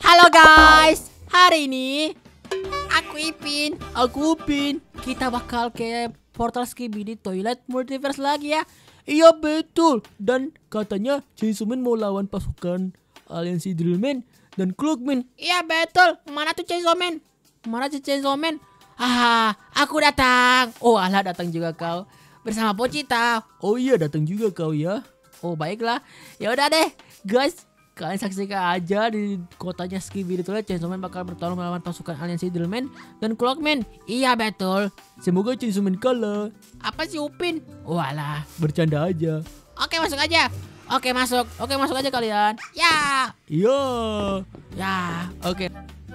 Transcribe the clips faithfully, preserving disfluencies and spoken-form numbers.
Halo guys, hari ini aku Ipin, aku Upin. Kita bakal ke portal Skibidi Toilet Multiverse lagi ya. Iya betul. Dan katanya Chainsaw Man mau lawan pasukan aliansi Drillman dan Clockman. Iya betul. Mana tuh Chainsaw Man? Mana tuh Chainsaw Man? Ah, aku datang. Oh alah, datang juga kau bersama Pochita. Oh iya, datang juga kau ya. Oh baiklah. Ya udah deh guys, kalian saksikan aja di kotanya Skibidi Toilet. Chainsaw Man bakal bertarung melawan pasukan aliansi Drillman dan Clockman. Iya betul. Semoga Chainsaw Man kalah. Apa sih Upin? Walah, bercanda aja. Oke masuk aja. Oke masuk. Oke masuk aja kalian. Ya. Iya. Ya. Oke.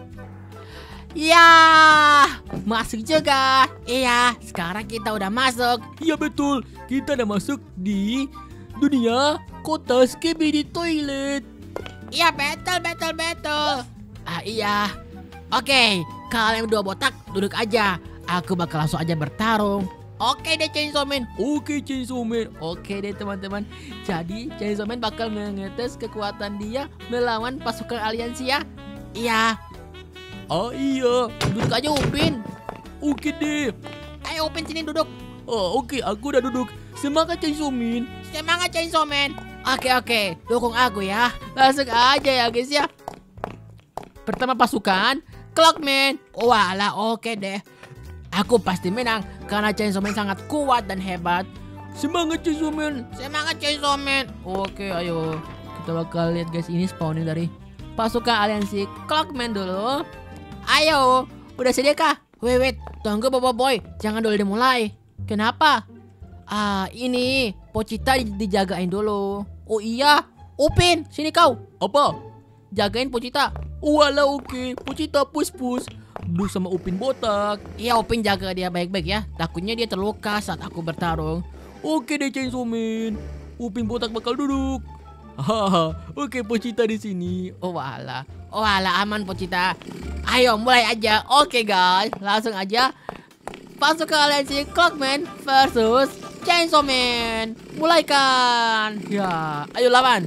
Ya, masuk juga. Iya, sekarang kita udah masuk. Iya betul. Kita udah masuk di dunia kota Skibidi Toilet. Iya betul betul betul. Ah iya. Oke, kalian berdua botak duduk aja. Aku bakal langsung aja bertarung. Oke deh Chainsaw Man. Oke Chainsaw Man. Oke deh teman-teman. Jadi Chainsaw Man bakal mengetes kekuatan dia melawan pasukan aliansi ya. Iya. Oh iya, duduk aja Upin. Oke deh. Ayo Upin sini duduk. Oh oke, aku udah duduk. Semangat Chainsaw Man. Semangat Chainsaw Man. Oke oke, dukung aku ya. Langsung aja ya guys ya. Pertama pasukan Clockman. Walah oke deh. Aku pasti menang karena Chainsaw Man sangat kuat dan hebat. Semangat Chainsaw Man. Semangat Chainsaw Man. Oke ayo. Kita bakal lihat guys, ini spawning dari pasukan aliansi Clockman dulu. Ayo, udah sedia kah? Wait, wait, tunggu Bobo Boy, jangan dulu dimulai. Kenapa? Ah, ini Pochita di dijagain dulu. Oh iya, Upin, sini kau. Apa? Jagain Pochita. Walah oke, Pochita pus-pus. Duduk sama Upin botak. Iya, Upin jaga dia baik-baik ya. Takutnya dia terluka saat aku bertarung. Oke deh Chainsaw Man. Upin botak bakal duduk. Haha, oke Pochita di sini. Oh walah, oh walah aman Pochita. Ayo mulai aja. Oke guys, langsung aja. Pasukan aliansi Clockman versus Chainsaw Man. Mulaikan. Ya, ayo lawan.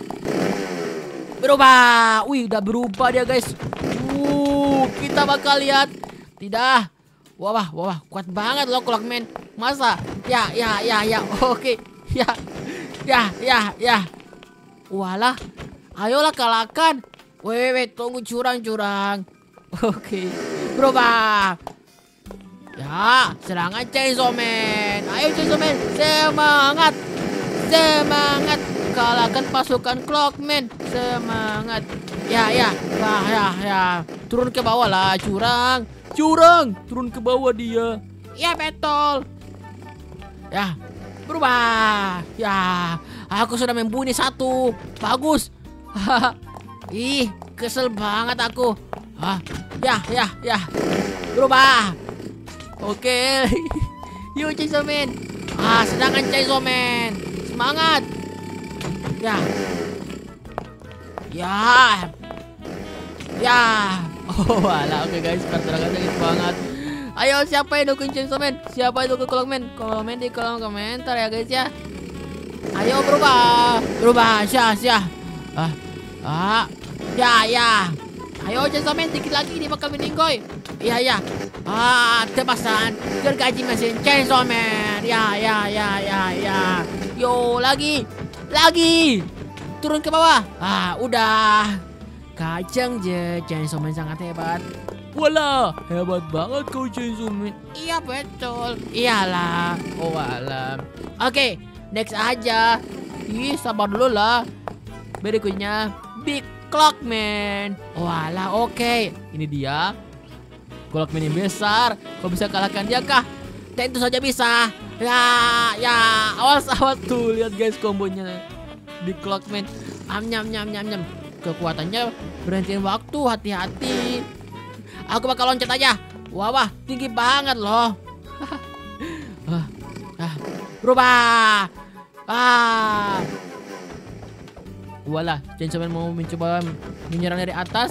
Berubah. Wih, udah berubah dia guys. Uh, kita bakal lihat. Tidak. Wah, wah, wah, kuat banget loh Clockman. Masa? Ya, ya, ya, ya. Oke. Ya. Ya, ya, ya. Walah. Ayolah kalahkan. Wait, wait, tunggu curang-curang. Oke, berubah. Ya, serangan Chainsaw Man. Ayo Chainsaw Man, semangat. Semangat. Kalahkan pasukan Clockman. Semangat. Ya, ya. Wah, ya, ya. Turun ke bawah lah, curang. Curang. Turun ke bawah dia. Ya, betul. Ya, berubah. Ya, aku sudah membunuh satu. Bagus. Ih, kesel banget aku. Ah, ya, ya, ya. Berubah. Oke. Yuk Chainsaw Man. Ah, sedangkan Chainsaw Man. Semangat. Ya. Ya. Ya. Oh, alah. Oke guys, pertarungannya guys banget. Ayo siapa yang dukung Chainsaw Man? Siapa yang dukung Clockman? Komen di kolom komentar ya guys ya. Ayo berubah. Berubah. Syah, syah. Ah. Ah. Ya, ya. Ayo Chainsaw Man, dikit lagi dia bakal meninggoy. Iya, iya. Ah, tebasan gergaji mesin Chainsaw Man. Ya, ya, ya, ya, ya. Yo, lagi. Lagi. Turun ke bawah. Ah, udah. Kacang je, Chainsaw Man sangat hebat. Walah, hebat banget kau Chainsaw Man. Iya, betul. Iyalah. Oh, alam. Oke, next aja. Ih, sabar dulu lah. Berikutnya Big Clockman. Walah oke, okay. Ini dia Clockman yang besar. Kau bisa kalahkan dia kah? Tentu saja bisa. Ya, ya, awas awas tuh, lihat guys kombonya di Clockman. Am nyam nyam nyam nyam. Kekuatannya berhentiin waktu, hati-hati. Aku bakal loncat aja. Wah wah, tinggi banget loh. ah, ah, berubah. Ah. Walah, Chainsaw Man mau mencoba menyerang dari atas.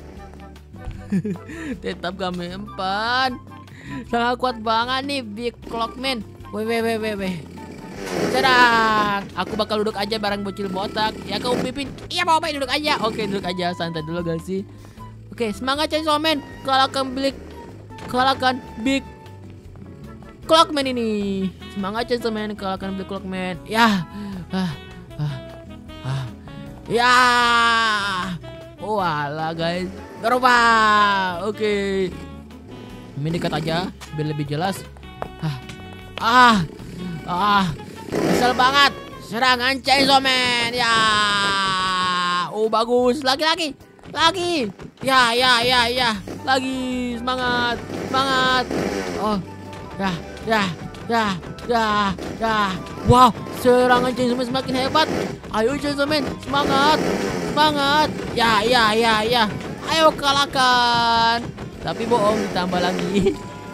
Tetap gak mempan. Sangat kuat banget nih Big Clockman. Weh weh weh weh weh. Cerang. Aku bakal duduk aja bareng bocil botak. Ya kau Pipin. Iya mau baik duduk aja. Oke duduk aja, santai dulu guys sih. Oke, semangat Chainsaw Man. Kalahkan Big, kalahkan Big Clockman ini. Semangat Chainsaw Man, kalahkan Big Clockman. Ya, ah, ah, ah. Ya, oh alah guys, berubah. Oke, ini dekat aja biar lebih jelas. Ah, ah, ah, kesel banget. Serangan Chainsaw Man. Ya, oh bagus. Lagi, lagi, lagi. Ya, ya, ya, ya. Lagi, semangat, semangat. Oh, ya, ya, ya, ya, ya. Wow, serangan Chainsaw Man semakin hebat. Ayo Chainsaw Man, semangat, semangat. Ya, ya, ya, ya. Ayo kalahkan. Tapi bohong, ditambah lagi.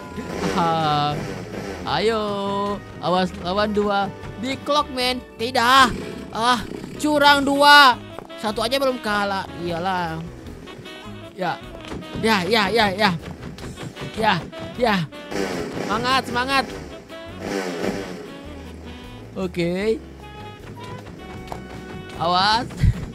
Ayo, awas lawan dua. Big Clockman. Tidak. Ah, curang dua. Satu aja belum kalah. Iyalah. Ya, ya, ya, ya, ya. Ya, ya. Semangat, semangat. Oke. Awas.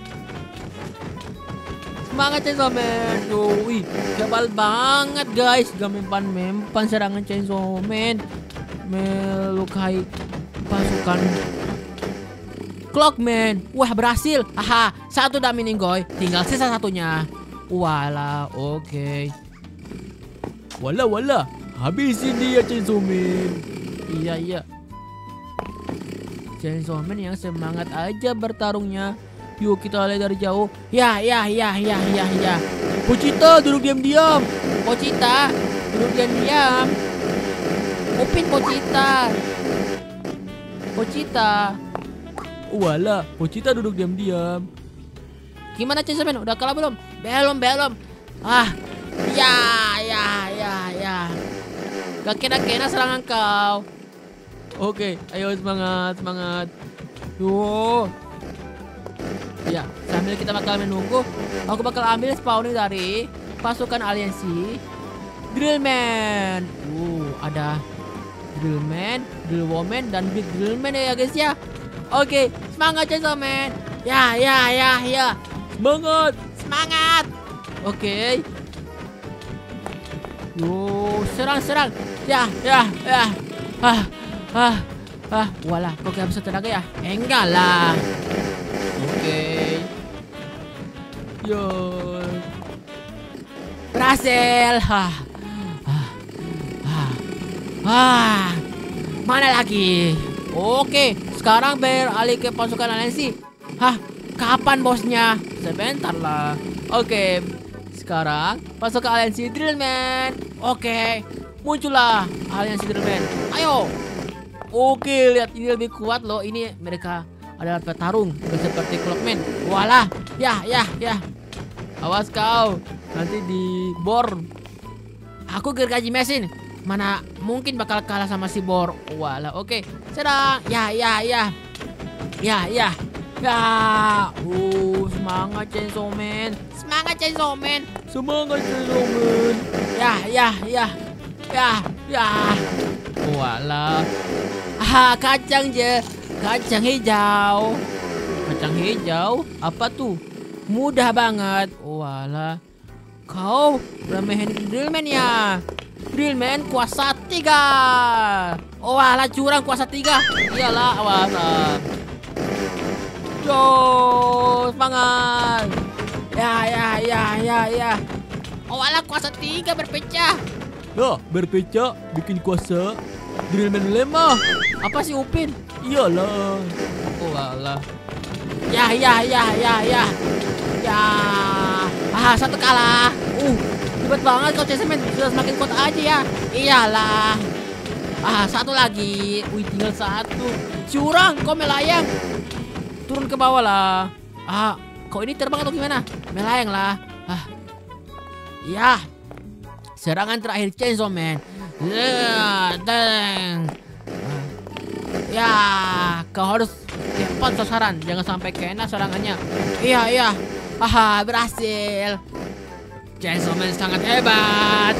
Semangat Chainsaw Man. Oh, wih, kebal banget guys. Gak mempan-mempan serangan Chainsaw Man. Melukai pasukan Clockman. Wah, berhasil. Aha, satu udah meninggoy. Tinggal sisa satunya. Walah, oke. Okay. Walah, walah. Habisin dia Chainsaw Man. Iya, iya. Chainsaw Man yang semangat aja bertarungnya. Yuk kita lihat dari jauh. Ya, ya, ya, ya, ya, ya. Pochita duduk diam-diam. Pochita duduk diam-diam. Upin Pochita. Pochita. Walah, Pochita duduk diam-diam. Gimana Chainsaw Man? Udah kalah belum? Belum, belum. Ah, ya, ya, ya, ya. Gak kena-kena serangan kau. Oke, ayo semangat, semangat. Yo. Ya, sambil kita bakal menunggu, aku bakal ambil spawning dari pasukan aliansi Drillman. Uh, ada Drillman, Drillwoman, dan Big Drillman ya guys ya. Oke, semangat Chainsaw Man. Ya, ya, ya, ya. Semangat, semangat. Oke. Yo, serang, serang. Ya, ya, ya. Ah, ah, ah. Walah, kok gak bisa tenaga ya? Enggak lah. Oke. Yo. Berhasil. Hah. Ah. Ah. Ah. Mana lagi? Oke, sekarang beralih ke pasukan aliansi. Hah, kapan bosnya? Sebentar lah. Oke, sekarang pasukan aliansi Drillman. Oke, muncullah aliansi Drillman. Ayo. Oke, lihat ini lebih kuat loh. Ini mereka adalah petarung seperti Clockman. Walah, ya, ya, ya. Awas kau, nanti dibor. Aku gergaji mesin. Mana mungkin bakal kalah sama si Bor. Walah, oke. Serang. Ya, ya, ya. Ya, ya. Ya. Uh, semangat Chainsaw Man. Semangat Chainsaw Man. Semangat Chainsaw Man. Ya, ya, ya. Ya, ya. Walah. Ah, kacang je. Kacang hijau. Kacang hijau? Apa tuh? Mudah banget. Walah. Kau remehin Drillman ya. Drillman kuasa tiga. Oh alah, curang kuasa tiga. Iyalah, awasan. Yo, semangat. Ya, ya, ya, ya, ya. Oh alah, kuasa tiga berpecah. Ya, berpecah bikin kuasa Drillman lemah. Apa sih Upin? Iyalah. Oh alah. Ya, ya, ya, ya, ya. Ya. Ah, satu kalah. Uh. Hebat banget kau Chainsaw Man, sudah semakin kuat aja ya. Iyalah. Ah, satu lagi. Wih, tinggal satu. Curang, kau melayang. Turun ke bawah lah. Ah, kau ini terbang atau gimana? Melayang lah. Ah. Ya. Serangan terakhir Chainsaw Man. Ya, deng. Ya, kau harus cepat sasaran, jangan sampai kena serangannya. Iya, iya. Haha, berhasil. Chainsaw Man sangat hebat.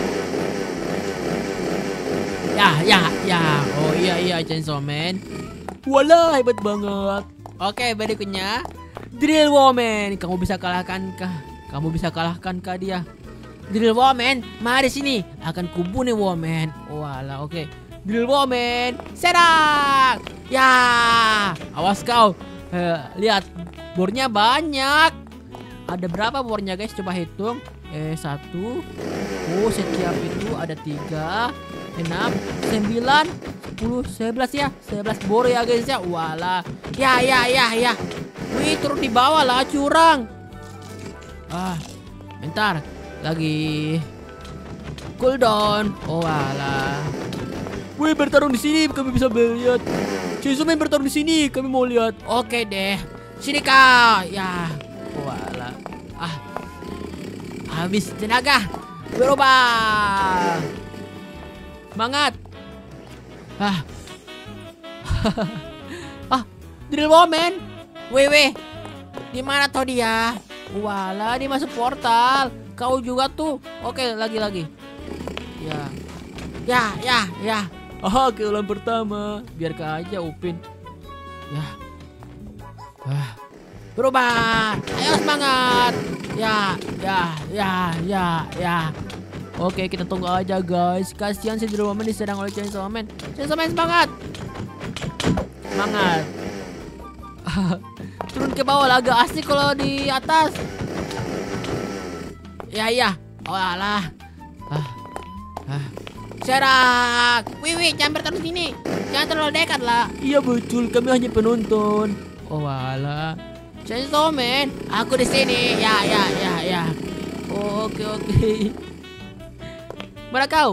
Ya, ya, ya. Oh iya, iya Chainsaw Man. Walah, hebat banget. Oke, berikutnya Drillwoman. Kamu bisa kalahkan kah kamu bisa kalahkan kah dia? Drill Woman, mari sini. Akan kubunuh Woman. Walah, oke. Okay. Drill Woman, serang. Ya, awas kau. Eh, lihat, bornya banyak. Ada berapa bornya guys? Coba hitung. Eh, satu. Oh, setiap itu ada tiga, enam, sembilan, sepuluh, sebelas ya. Sebelas bor ya guys ya. Walah. Ya, ya, ya, ya. Wih, turun di bawah lah, curang. Ah, bentar. Lagi cooldown. Oh alah. Wih, bertarung di sini kami bisa melihat. Chainsaw Man bertarung di sini kami mau lihat. Oke deh. Sini kau. Ya. Oh alah. Ah. Habis tenaga. Berubah. Semangat. Ah. Ah, Drill Woman. Wih, wih. Di mana tuh dia? Walah, dia masuk portal. Kau juga tuh. Oke, lagi-lagi. Ya. Ya, ya, ya. Oh, keulangan pertama. Biarkan aja Upin. Ya. Ah. Berubah. Ayo semangat. Ya, ya, ya, ya, ya. Oke, kita tunggu aja guys. Kasihan si Drill Woman diserang oleh Chainsaw Man. Chainsaw Man semangat. Semangat. Turun ke bawah lah, agak asik kalau di atas. Ya, ya. Oh alah. Ah. Ah. Serang. Wih, wih, jangan bertarung sini. Jangan terlalu dekat lah. Iya betul, kami hanya penonton. Oh alah. Chainsaw Man, aku di sini. Ya, ya, ya, ya. Oh, oke, oke. Mana kau?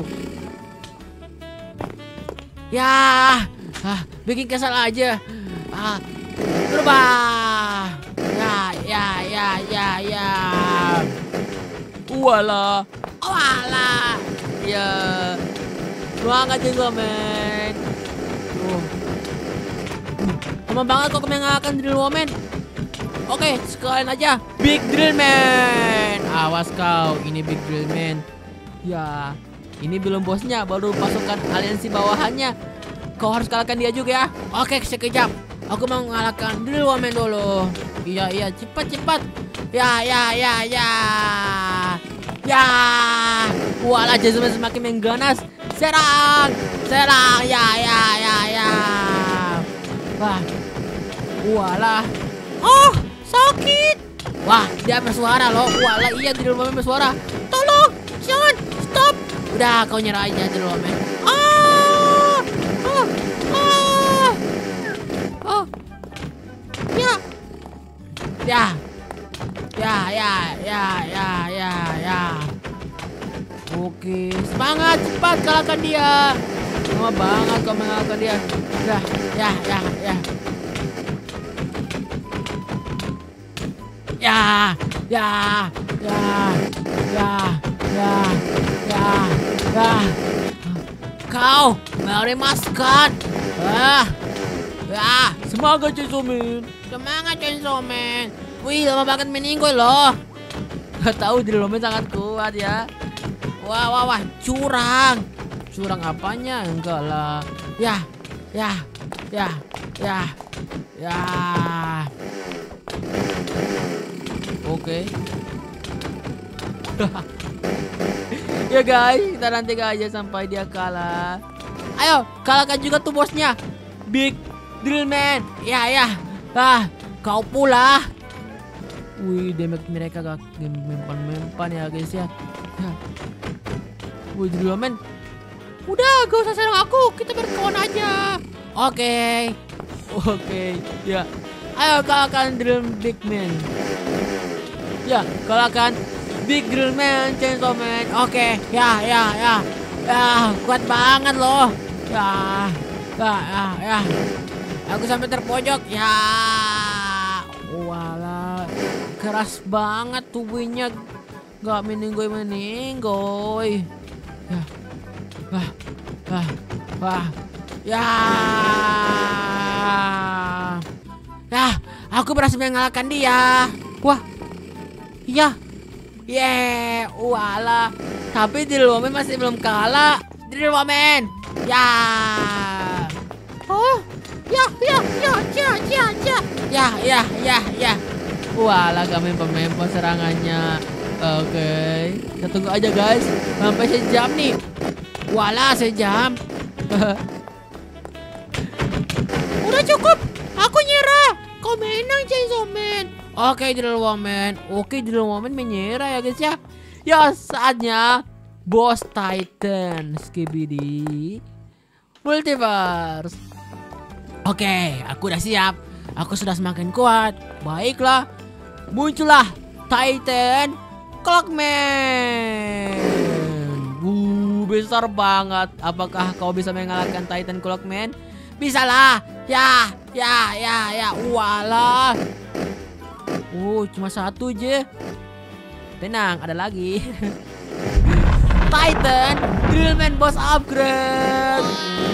Ya. Ah, bikin kesal aja. Ah. Berubah. Ya, ya, ya, ya, ya. Walah. Walah. Ya. Semangat Chainsaw Man. Oh. Lama banget kok mengalahkan Drill Woman. Oke, sekalian aja Big Drill Man. Awas kau, ini Big Drill Man. Ya, ini belum bosnya, baru pasukan aliansi bawahannya. Kau harus kalahkan dia juga ya. Oke, sekejap. Aku mau mengalahkan Drill Woman dulu. Iya, iya, cepat, cepat. Ya, ya, ya, ya. Ya. Walah, Chainsaw Man semakin mengganas. Serang. Serang. Ya, ya, ya, ya. Wah. Walah. Oh, sakit. Wah, dia bersuara loh. Walah, iya Drill Woman bersuara. Tolong, jangan, stop. Udah, kau nyerah aja Drill Woman. Ah. Ah. Ah. Oh. Ya. Ya. Ya, ya, ya, ya, ya, ya. Oke, semangat, cepat kalahkan dia. Lama banget kau mengalahkan dia. Ya, ya, ya, ya. Ya, ya, ya, ya, ya, ya, ya. Kau meremaskan. Ah, ya. Semangat Chainsaw Man. Semangat Chainsaw Man. Wih, lama banget meninggal loh. Gak tahu Drill Woman sangat kuat ya. Wah, wah, wah, curang. Curang apanya? Enggak lah. Ya, ya, ya, ya, ya. Oke. Ya guys, kita nanti aja sampai dia kalah. Ayo, kalahkan juga tuh bosnya, Big Drill Man. Ya, ya. Ah, kau pula. Wih, damage mereka gak mempan-mempan ya guys ya. Ya. Wih, Drill Man. Udah, gak usah serang aku, kita berkawan aja. Oke. Oke, ya. Ayo kalahkan Drill Big Man. Ya, kalahkan Big Drill Man, Chainsaw Man. Oke, ya, ya, ya. Ya, kuat banget loh. Ya. Ya, ya, ya. Aku sampai terpojok. Ya. Walah. Keras banget tubuhnya. Gak meninggoy-meninggoy. Ya. Wah. Wah. Wah. Ya. Ya, aku berhasil mengalahkan dia. Wah. Iya. Yeah. Walah. Tapi Drill Woman masih belum kalah. Drill Woman. Ya. Oh. Ya, ya, ya, ya, ya, ya. Ya, ya, ya, ya. Walah, kami pemempos serangannya. Oke, kita tunggu aja guys sampai sejam nih. Walah, sejam. Udah cukup, aku nyerah. Kau menang Chainsaw Man. Oke, Drill Woman. Oke, Drill Woman menyerah ya guys ya. Ya, saatnya Boss Titan Skibidi Multiverse. Oke, aku udah siap. Aku sudah semakin kuat. Baiklah, muncullah Titan Clockman. Uh, besar banget. Apakah kau bisa mengalahkan Titan Clockman? Bisa lah. Ya, ya, ya, ya. Walah. Oh, cuma satu aja. Tenang, ada lagi. Titan Drillman Boss Upgrade.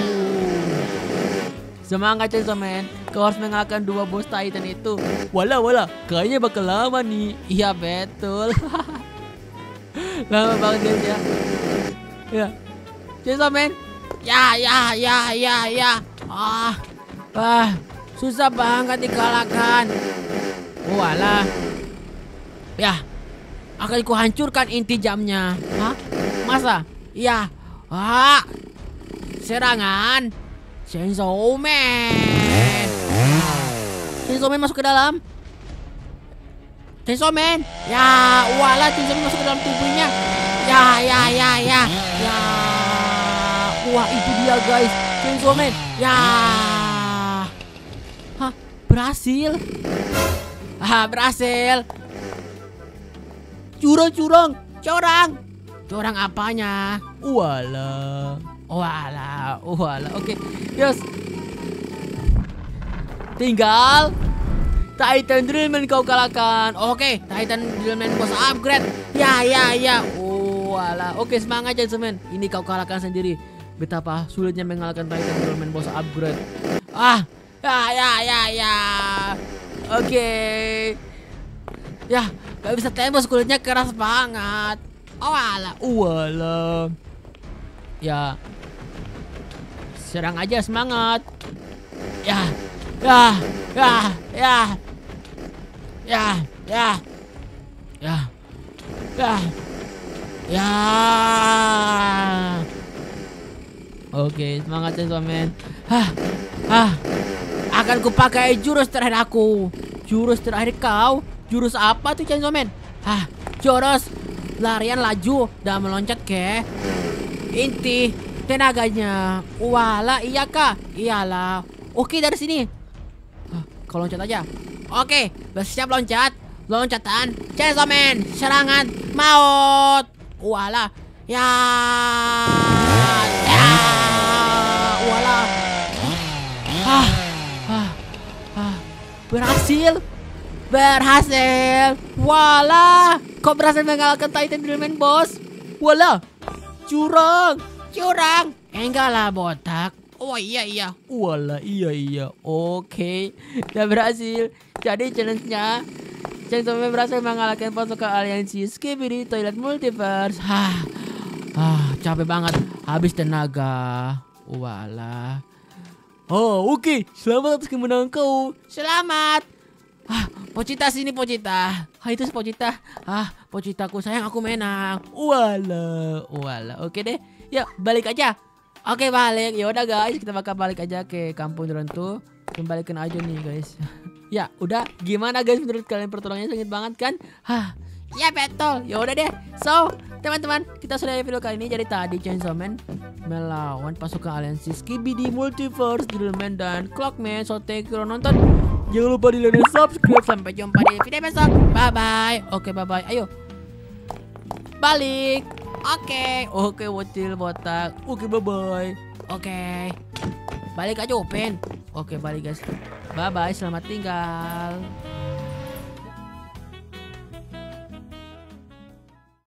Semangat Chainsaw Man, kau harus mengalahkan dua bos Titan itu. Walah, walah, kayaknya bakal lama nih. Iya betul. Lama banget guys ya. Ya, Chainsaw Man. Ya, ya, ya, ya, ya. Ah, ah, susah banget dikalahkan. Walah. Ya, akan ku hancurkan inti jamnya. Hah? Masa? Iya. Ah, serangan Chainsaw Man. Chainsaw Man masuk ke dalam. Chainsaw Man. Ya, walah, Chainsaw Man masuk ke dalam tubuhnya. Ya, ya, ya, ya. Ya. Wah, itu dia guys. Chainsaw Man. Ya. Hah, berhasil. Ah, berhasil. Curang-curang, curang. Curang apanya? Walah. Walah, walah. Oke, yes. Tinggal Titan Drillman kau kalahkan. Oke, Titan Drillman Boss Upgrade. Ya, ya, ya. Oh, walah. Oke, semangat Chainsaw Man. Ini kau kalahkan sendiri. Betapa sulitnya mengalahkan Titan Drillman Boss Upgrade. Ah, ya, ya, ya, ya. Oke. Ya, gak bisa tembus, kulitnya keras banget. Oh, walah. Walah. Ya. Serang aja, semangat. Ya, ya, ya, ya, ya, ya, ya, ya, ya. Oke, semangat Chainsaw Man. Hah, hah. Akan kupakai jurus terakhir aku. Jurus terakhir kau. Jurus apa tuh Chainsaw Man? Hah, jurus larian laju dan meloncat ke inti tenaganya. Walah, iya kah? Iyalah. Oke, dari sini. Hah, kau loncat aja. Oke, bersiap loncat. Loncatan Chainsaw Man, serangan maut. Walah. Ya. Ya. Walah. Ah. Ah. Ah. Berhasil. Berhasil. Walah. Kok berhasil mengalahkan Titan Drillman Boss? Walah. Curang. Curang. Enggak lah, botak. Oh iya iya. Walah, iya iya. Oke. Udah berhasil. Jadi challenge-nya Chainsaw Man berhasil mengalahkan pasukan aliansi Skibidi Toilet Multiverse. Hah. Ah, capek banget. Habis tenaga. Walah. Oh, oke. Okay. Selamat atas kemenangan kau. Selamat. Ah, Pochita sini Pochita. Ah, itu si Pochita. Ah, Pochitaku sayang, aku menang. Walah, walah. Oke deh. Yuk, balik aja. Oke, balik. Ya udah guys, kita bakal balik aja ke kampung Durantu. Kembalikan aja nih guys. Ya, udah. Gimana guys menurut kalian pertolongannya sengit banget kan? Hah. Ya betul. Ya udah deh. So, teman-teman, kita sudah video kali ini. Jadi tadi Chainsaw Man melawan pasukan aliansi Skibidi Multiverse, Drillman dan Clockman. So, thank you udah nonton. Jangan lupa di like dan subscribe. Sampai jumpa di video besok. Bye bye. Oke, bye bye. Ayo. Balik. Oke. Oke, bocil botak. Oke, bye bye. Oke. Balik aja, Open. Oke, balik guys. Bye bye. Selamat tinggal.